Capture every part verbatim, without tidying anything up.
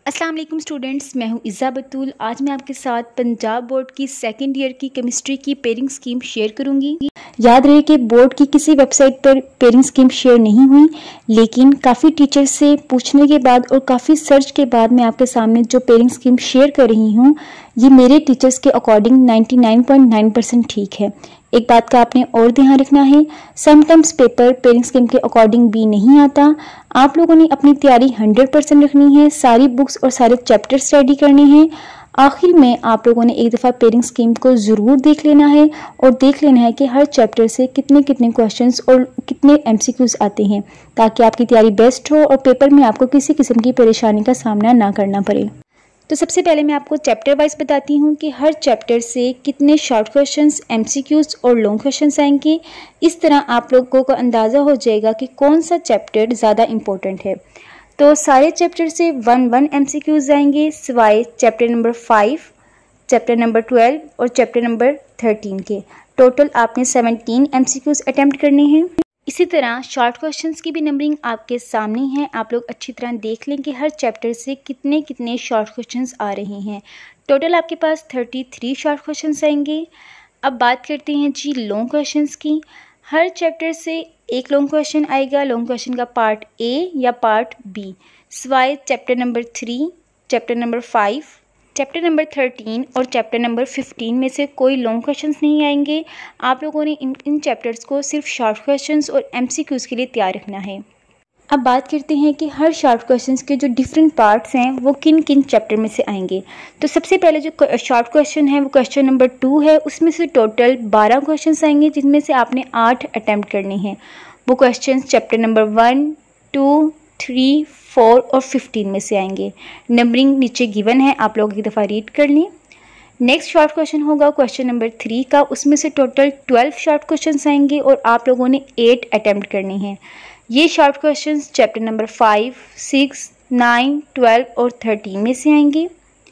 अस्सलाम वालेकुम स्टूडेंट्स, मैं हूं इज़्ज़ा बतूल। आज मैं आपके साथ पंजाब बोर्ड की सेकंड ईयर की केमिस्ट्री की पेयरिंग स्कीम शेयर करूंगी। याद रहे कि बोर्ड की किसी वेबसाइट पर पेयरिंग स्कीम शेयर नहीं हुई, लेकिन काफ़ी टीचर से पूछने के बाद और काफ़ी सर्च के बाद मैं आपके सामने जो पेयरिंग स्कीम शेयर कर रही हूँ, ये मेरे टीचर्स के according ninety nine point nine percent ठीक है। एक बात का आपने और ध्यान रखना है, समटाइम्स पेपर पेयरिंग स्कीम के अकॉर्डिंग भी नहीं आता। आप लोगों ने अपनी तैयारी हंड्रेड परसेंट रखनी है, सारी बुक्स और सारे चैप्टर्स रेडी करने हैं। आखिर में आप लोगों ने एक दफ़ा पेयरिंग स्कीम को ज़रूर देख लेना है और देख लेना है कि हर चैप्टर से कितने कितने क्वेश्चंस और कितने एमसीक्यूज आते हैं, ताकि आपकी तैयारी बेस्ट हो और पेपर में आपको किसी किस्म की परेशानी का सामना ना करना पड़े। तो सबसे पहले मैं आपको चैप्टर वाइज बताती हूँ कि हर चैप्टर से कितने शॉर्ट क्वेश्चंस, एमसीक्यूज और लॉन्ग क्वेश्चंस आएंगे। इस तरह आप लोगों को अंदाज़ा हो जाएगा कि कौन सा चैप्टर ज़्यादा इम्पोर्टेंट है। तो सारे चैप्टर से वन वन एमसीक्यूज आएंगे, सिवाय chapter number five, chapter number twelve और चैप्टर नंबर थर्टीन के। टोटल आपने सेवनटीन एमसीक्यूज अटैम्प्ट करने हैं। इसी तरह शॉर्ट क्वेश्चंस की भी नंबरिंग आपके सामने है। आप लोग अच्छी तरह देख लें कि हर चैप्टर से कितने कितने शॉर्ट क्वेश्चंस आ रहे हैं। टोटल आपके पास थर्टी थ्री शॉर्ट क्वेश्चंस आएंगे। अब बात करते हैं जी लॉन्ग क्वेश्चंस की। हर चैप्टर से एक लॉन्ग क्वेश्चन आएगा, लॉन्ग क्वेश्चन का पार्ट ए या पार्ट बी, सिवाय chapter number three, chapter number five, chapter number thirteen और चैप्टर नंबर फिफ्टीन में से कोई लॉन्ग क्वेश्चंस नहीं आएंगे। आप लोगों ने इन इन चैप्टर्स को सिर्फ शॉर्ट क्वेश्चंस और एमसीक्यूज के लिए तैयार रखना है। अब बात करते हैं कि हर शॉर्ट क्वेश्चंस के जो डिफरेंट पार्ट्स हैं वो किन किन चैप्टर में से आएंगे। तो सबसे पहले जो शॉर्ट क्वेश्चन है वो क्वेश्चन नंबर टू है। उसमें से टोटल बारह क्वेश्चंस आएंगे, जिनमें से आपने आठ अटैम्प्ट करने हैं। वो question chapter number one, two, three, four और फिफ्टीन में से आएंगे। नंबरिंग नीचे गिवन है, आप लोग एक दफ़ा रीड कर लें। नेक्स्ट शॉर्ट क्वेश्चन होगा क्वेश्चन नंबर थ्री का। उसमें से टोटल ट्वेल्व शॉर्ट क्वेश्चंस आएंगे और आप लोगों ने एट अटैम्प्ट करने हैं। ये short questions chapter number five, six, nine, twelve और थर्टीन में से आएंगे।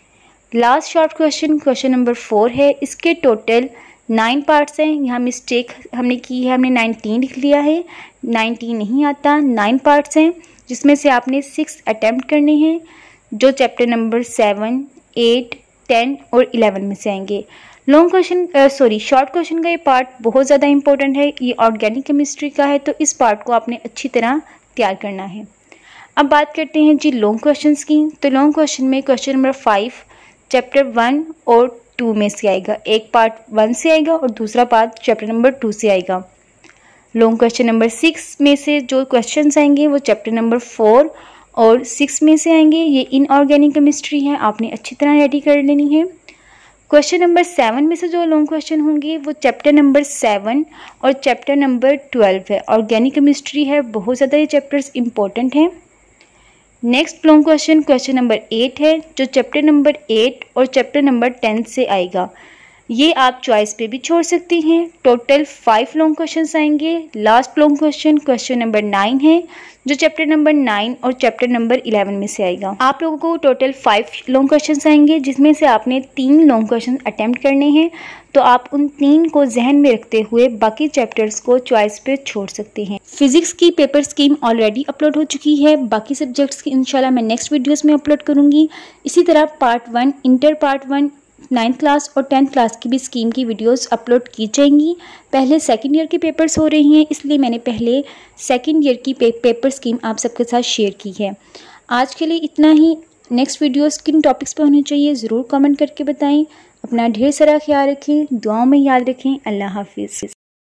Last short question question number four है। इसके टोटल नाइन पार्ट्स हैं। यहाँ मिस्टेक हमने की है, हमने नाइनटीन लिख लिया है, नाइनटीन नहीं आता, नाइन पार्ट्स हैं, जिसमें से आपने सिक्स अटैम्प्ट करने हैं, जो chapter number seven, eight, ten और इलेवन में से आएंगे। Long question sorry short question का ये पार्ट बहुत ज़्यादा इंपॉर्टेंट है। ये ऑर्गेनिक केमिस्ट्री का है, तो इस पार्ट को आपने अच्छी तरह तैयार करना है। अब बात करते हैं जी लॉन्ग क्वेश्चंस की। तो लॉन्ग क्वेश्चन में question number five chapter one और टू में से आएगा। एक पार्ट वन से आएगा और दूसरा पार्ट चैप्टर नंबर टू से आएगा। लॉन्ग क्वेश्चन नंबर सिक्स में से जो क्वेश्चंस आएंगे वो चैप्टर नंबर फोर और सिक्स में से आएंगे। ये इनऑर्गेनिक केमिस्ट्री है, आपने अच्छी तरह रेडी कर लेनी है। क्वेश्चन नंबर सेवन में से जो लॉन्ग क्वेश्चन होंगे वो चैप्टर नंबर सेवन और चैप्टर नंबर ट्वेल्व है। ऑर्गेनिक केमिस्ट्री है, बहुत ज़्यादा ये चैप्टर्स इंपॉर्टेंट हैं। Next long question question number eight है, जो चैप्टर नंबर एट और चैप्टर नंबर टेन से आएगा। ये आप चॉइस पे भी छोड़ सकती हैं। टोटल फाइव लॉन्ग क्वेश्चंस आएंगे। Last long question question number nine है, जो चैप्टर नंबर नाइन और चैप्टर नंबर इलेवन में से आएगा। आप लोगों को टोटल फाइव लॉन्ग क्वेश्चंस आएंगे, जिसमें से आपने तीन लॉन्ग क्वेश्चन अटैम्प्ट करने हैं। तो आप उन तीन को जहन में रखते हुए बाकी चैप्टर्स को चॉइस पे छोड़ सकते हैं। फिजिक्स की पेपर स्कीम ऑलरेडी अपलोड हो चुकी है। बाकी सब्जेक्ट्स की इंशाल्लाह मैं नेक्स्ट वीडियोस में अपलोड करूंगी। इसी तरह part one, inter part one, ninth class और टेंथ क्लास की भी स्कीम की वीडियोस अपलोड की जाएंगी। पहले सेकंड ईयर के पेपर्स हो रही हैं, इसलिए मैंने पहले सेकंड ईयर की पे, पेपर स्कीम आप सबके साथ शेयर की है। आज के लिए इतना ही। नेक्स्ट वीडियोस किन टॉपिक्स पे होनी चाहिए ज़रूर कमेंट करके बताएं। अपना ढेर सारा ख्याल रखें, दुआओं में याद रखें। अल्लाह हाफिज़।